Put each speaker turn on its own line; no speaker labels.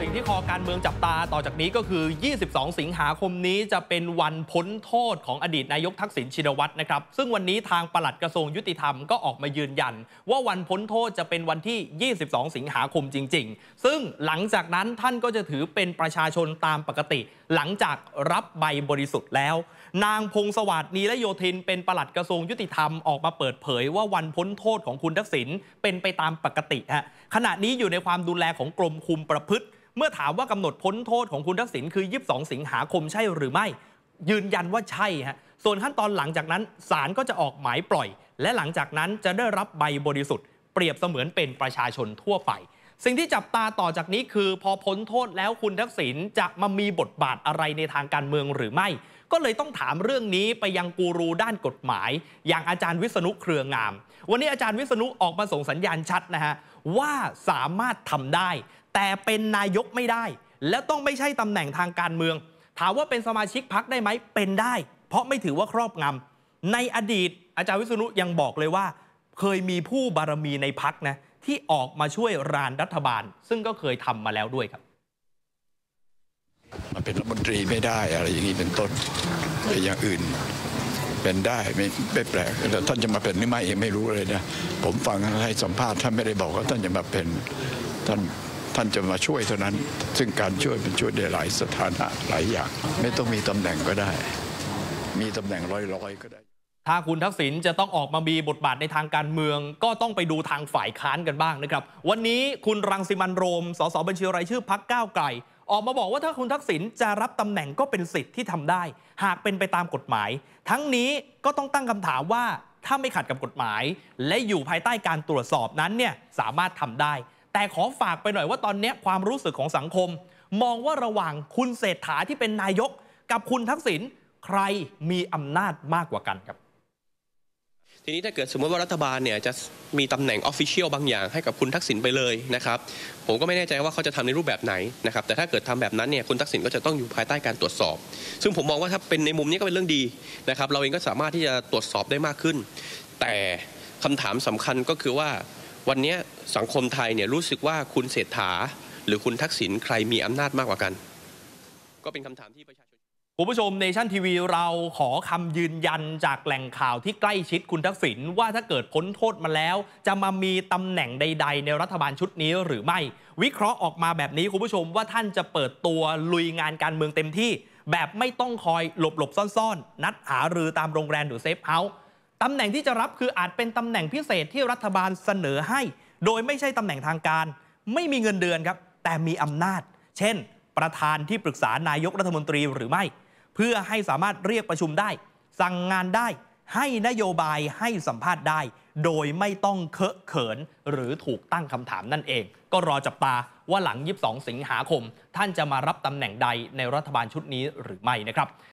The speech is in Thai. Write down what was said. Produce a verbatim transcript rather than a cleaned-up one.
สิ่งที่คอการเมืองจับตาต่อจากนี้ก็คือ ยี่สิบสอง สิงหาคมนี้จะเป็นวันพ้นโทษของอดีตนายกทักษิณชินวัตรนะครับซึ่งวันนี้ทางปลัดกระทรวงยุติธรรมก็ออกมายืนยันว่าวันพ้นโทษจะเป็นวันที่ ยี่สิบสอง สิงหาคมจริงๆซึ่งหลังจากนั้นท่านก็จะถือเป็นประชาชนตามปกติหลังจากรับใบบริสุทธิ์แล้วนางพงศวัสดิ์ นีระโยธินเป็นปลัดกระทรวงยุติธรรมออกมาเปิดเผยว่าวันพ้นโทษของคุณทักษิณเป็นไปตามปกติฮะขณะนี้อยู่ในความดูแลของกรมคุมประพฤติเมื่อถามว่ากำหนดพ้นโทษของคุณทักษิณคือ ยี่สิบสอง สิงหาคมใช่หรือไม่ยืนยันว่าใช่ฮะส่วนขั้นตอนหลังจากนั้นศาลก็จะออกหมายปล่อยและหลังจากนั้นจะได้รับใบบริสุทธิ์เปรียบเสมือนเป็นประชาชนทั่วไปสิ่งที่จับตาต่อจากนี้คือพอพ้นโทษแล้วคุณทักษิณจะมามีบทบาทอะไรในทางการเมืองหรือไม่ก็เลยต้องถามเรื่องนี้ไปยังกูรูด้านกฎหมายอย่างอาจารย์วิษณุเครืองามวันนี้อาจารย์วิษณุออกมาส่งสัญญาณชัดนะฮะว่าสามารถทำได้แต่เป็นนายกไม่ได้และต้องไม่ใช่ตำแหน่งทางการเมืองถามว่าเป็นสมาชิกพรรคได้ไหมเป็นได้เพราะไม่ถือว่าครอบงำในอดีตอาจารย์วิษณุยังบอกเลยว่าเคยมีผู้บารมีในพรรคนะที่ออกมาช่วยรานรัฐบาลซึ่งก็เคยทำมาแล้วด้วยครับ
มาเป็นรัฐมนตรีไม่ได้อะไรอย่างนี้เป็นต้นแต่อย่างอื่นเป็นได้ไม่ไม่แปลกแต่ท่านจะมาเป็นหรือไม่ไม่รู้เลยนะผมฟังให้สัมภาษณ์ท่านไม่ได้บอกว่าท่านจะมาเป็นท่านท่านจะมาช่วยเท่านั้นซึ่งการช่วยเป็นช่วยได้หลายสถานะหลายอย่างไม่ต้องมีตำแหน่งก็ได้มีตำแหน่งลอยๆก็ได้
ถ้าคุณทักษิณจะต้องออกมามีบทบาทในทางการเมืองก็ต้องไปดูทางฝ่ายค้านกันบ้างนะครับวันนี้คุณรังสิมันต์โรมสสบัญชีรายชื่อพรรคก้าวไกลออกมาบอกว่าถ้าคุณทักษิณจะรับตำแหน่งก็เป็นสิทธิ์ที่ทำได้หากเป็นไปตามกฎหมายทั้งนี้ก็ต้องตั้งคำถามว่าถ้าไม่ขัดกับกฎหมายและอยู่ภายใต้การตรวจสอบนั้นเนี่ยสามารถทำได้แต่ขอฝากไปหน่อยว่าตอนนี้ความรู้สึกของสังคมมองว่าระหว่างคุณเศรษฐาที่เป็นนายกกับคุณทักษิณใครมีอำนาจมากกว่ากันครับ
ทีนี้ถ้าเกิดสมมติว่ารัฐบาลเนี่ยจะมีตำแหน่งออฟฟิเชียลบางอย่างให้กับคุณทักษิณไปเลยนะครับผมก็ไม่แน่ใจว่าเขาจะทำในรูปแบบไหนนะครับแต่ถ้าเกิดทำแบบนั้นเนี่ยคุณทักษิณก็จะต้องอยู่ภายใต้การตรวจสอบซึ่งผมมองว่าถ้าเป็นในมุมนี้ก็เป็นเรื่องดีนะครับเราเองก็สามารถที่จะตรวจสอบได้มากขึ้นแต่คำถามสำคัญก็คือว่าวันนี้สังคมไทยเนี่ยรู้สึกว่าคุณเศรษฐาหรือคุณทักษิณใครมีอำนาจมากกว่ากันก็เป็นคำถามที่ประชาชน
คุณผู้ชมเนชั่นทีวีเราขอคำยืนยันจากแหล่งข่าวที่ใกล้ชิดคุณทักษิณว่าถ้าเกิดพ้นโทษมาแล้วจะมามีตำแหน่งใดๆในรัฐบาลชุดนี้หรือไม่วิเคราะห์ออกมาแบบนี้คุณผู้ชมว่าท่านจะเปิดตัวลุยงานการเมืองเต็มที่แบบไม่ต้องคอยหลบๆซ่อนๆนัดหารือตามโรงแรมหรือเซฟเฮาส์ตำแหน่งที่จะรับคืออาจเป็นตำแหน่งพิเศษที่รัฐบาลเสนอให้โดยไม่ใช่ตำแหน่งทางการไม่มีเงินเดือนครับแต่มีอำนาจเช่นประธานที่ปรึกษานายกรัฐมนตรีหรือไม่เพื่อให้สามารถเรียกประชุมได้สั่งงานได้ให้นโยบายให้สัมภาษณ์ได้โดยไม่ต้องเคอะเขินหรือถูกตั้งคำถามนั่นเองก็รอจับตาว่าหลังยี่สิบสองสิงหาคมท่านจะมารับตำแหน่งใดในรัฐบาลชุดนี้หรือไม่นะครับ